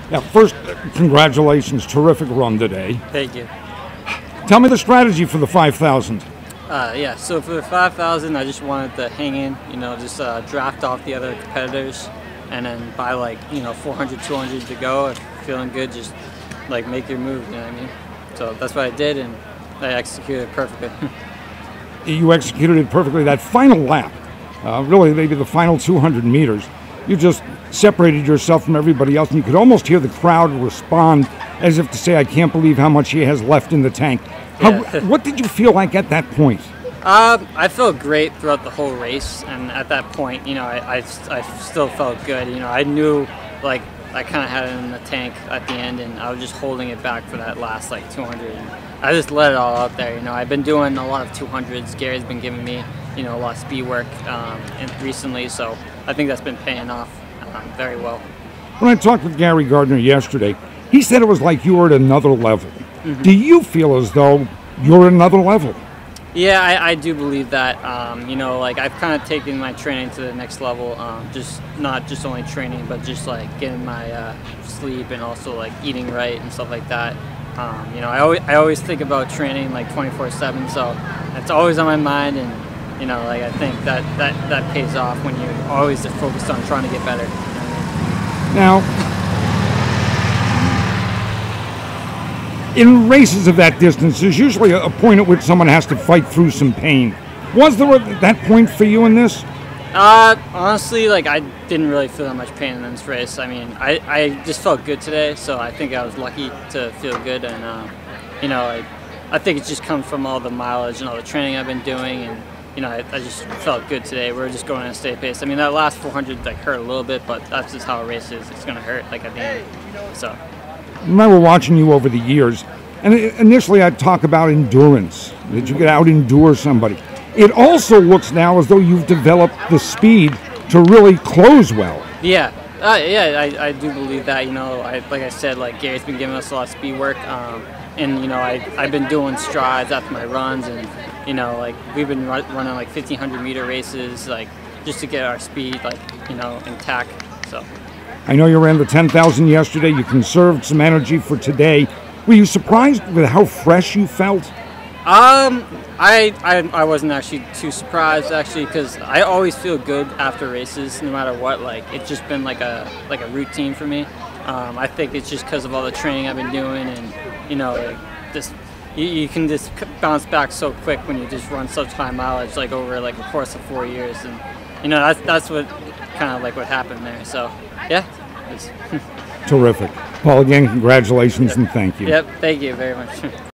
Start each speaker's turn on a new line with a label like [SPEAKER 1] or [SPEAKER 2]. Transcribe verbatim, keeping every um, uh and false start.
[SPEAKER 1] Yeah, first, congratulations. Terrific run today.
[SPEAKER 2] Thank you.
[SPEAKER 1] Tell me the strategy for the five thousand.
[SPEAKER 2] Uh, yeah, so for the five thousand, I just wanted to hang in, you know, just uh, draft off the other competitors, and then by like, you know, four hundred, two hundred to go, if feeling good, just like make your move, you know what I mean? So that's what I did, and I executed perfectly.
[SPEAKER 1] You executed it perfectly. That final lap, uh, really maybe the final two hundred meters, you just separated yourself from everybody else, and you could almost hear the crowd respond as if to say, I can't believe how much he has left in the tank. How,
[SPEAKER 2] Yeah.
[SPEAKER 1] what did you feel like at that point?
[SPEAKER 2] Uh, I felt great throughout the whole race, and at that point, you know, I, I, I still felt good. You know, I knew, like, I kind of had it in the tank at the end, and I was just holding it back for that last, like, two hundred. And I just let it all out there. You know, I've been doing a lot of two hundreds. Gary's been giving me, you know, a lot of speed work um, and recently, so I think that's been paying off um, very well.
[SPEAKER 1] When I talked with Gary Gardner yesterday, he said it was like you were at another level.
[SPEAKER 2] Mm-hmm.
[SPEAKER 1] Do you feel as though you're at another level?
[SPEAKER 2] Yeah, I, I do believe that. Um, you know, like I've kind of taken my training to the next level. Um, just not just only training, but just like getting my uh, sleep and also like eating right and stuff like that. Um, you know, I always I always think about training like twenty-four seven, so it's always on my mind. And you know, like I think that that that pays off when you're always just focused on trying to get better.
[SPEAKER 1] Now, in races of that distance, there's usually a, a point at which someone has to fight through some pain. Was there a, that point for you in this?
[SPEAKER 2] Uh, honestly, like I didn't really feel that much pain in this race. I mean, I, I just felt good today, so I think I was lucky to feel good. And uh, you know, I, I think it just comes from all the mileage and all the training I've been doing, and you know, I, I just felt good today. We were just going at a steady pace. I mean, that last four hundred like hurt a little bit, but that's just how a race is. It's gonna hurt like at the end. So.
[SPEAKER 1] I remember watching you over the years, and initially I'd talk about endurance, that you could out-endure somebody. It also looks now as though you've developed the speed to really close well.
[SPEAKER 2] Yeah, uh, yeah, I, I do believe that. You know, I, like I said, like Gary's been giving us a lot of speed work, um, and you know, I I've been doing strides after my runs, and you know, like we've been run, running like fifteen hundred meter races, like just to get our speed, like you know, intact. So.
[SPEAKER 1] I know you ran the ten thousand yesterday. You conserved some energy for today. Were you surprised with how fresh you felt?
[SPEAKER 2] Um, I, I, I wasn't actually too surprised actually, because I always feel good after races, no matter what. Like it's just been like a like a routine for me. Um, I think it's just because of all the training I've been doing, and you know, like just you, you can just bounce back so quick when you just run such high mileage, like over like a course of four years, and you know that's that's what kind of like what happened there. So yeah.
[SPEAKER 1] Terrific. Paul, again, congratulations and thank you.
[SPEAKER 2] Yep, thank you very much.